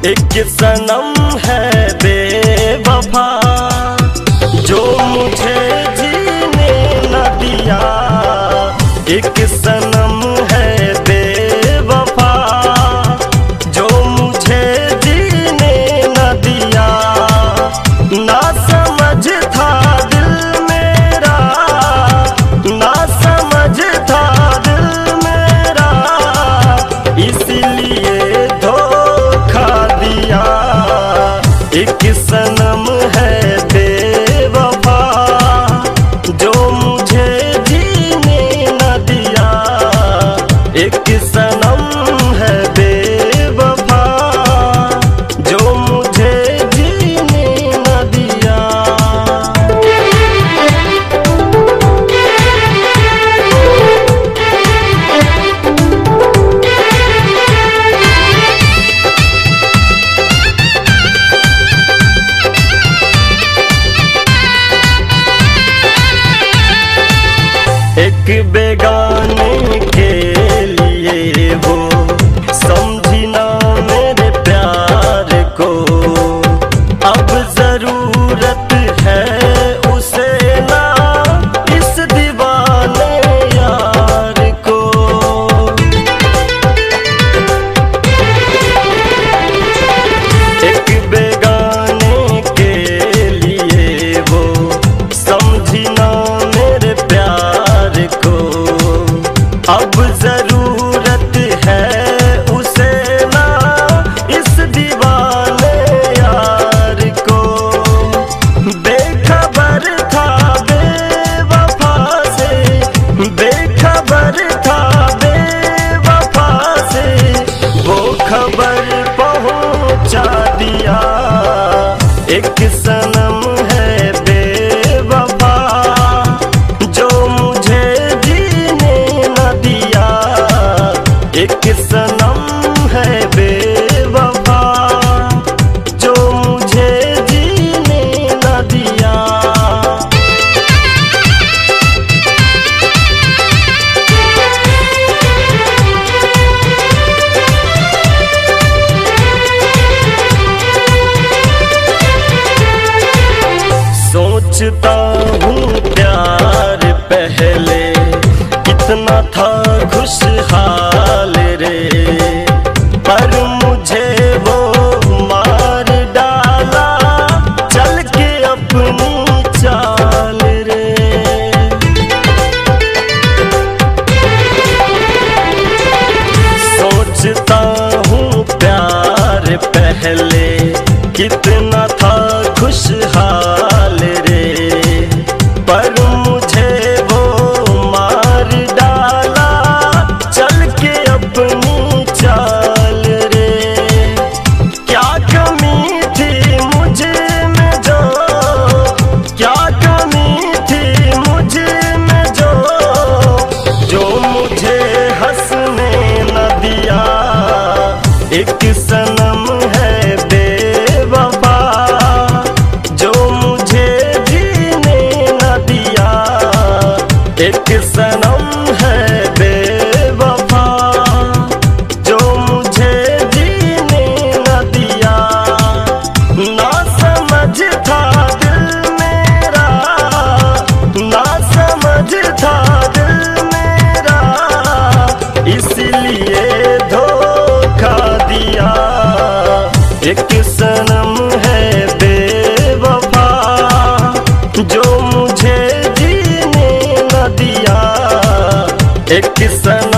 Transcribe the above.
एक सनम है बेवफा जो मुझे जीने न दिया। एक सनम है बेवफा जो मुझे जीने न दिया। ना समझ था दिल मेरा, ना समझ था दिल मेरा, इसलिए धोखा दिया। एक सनम है बेवफा जो मुझे जीने न दिया। एक सनम है बेवफा जो मुझे जीने न दिया। एक बेगाने के लिए वो समझी ना मेरे प्यार को। अब जरूरत है उसे ना इस दीवाने यार को। एक बेगाने के लिए वो समझी ना मेरे प्यार को। अब जरूरत है उसे ना इस दीवाने यार को। बेखबर था बेवफा से, बेखबर था बेवफा से, वो खबर पहुंचा दिया। एक सनम है बेवफा जो मुझे जीने न दिया। एक सनम है बेवफा जो मुझे जीने न दिया। सोचता हूँ प्यार पहले कितना था खुशहाल रे, पर मुझे वो मार डाला चल के अपनी चाल रे। सोचता हूँ प्यार पहले कितना था खुशहाल रे, पर मुझे वो मार डाला चल के अपनी चाल रे। क्या कमी थी मुझे में जो, क्या कमी थी मुझे में जो, जो मुझे हंसने न दिया। एक सनम है बेवफा जो मुझे जीने न दिया। एक सनम है बेवफा जो मुझे जीने न दिया। ना समझ था दिल मेरा, ना समझ था दिल मेरा, इसलिए धोखा दिया। एक सनम है बेवफा जो मुझे जीने न दिया। एक सनम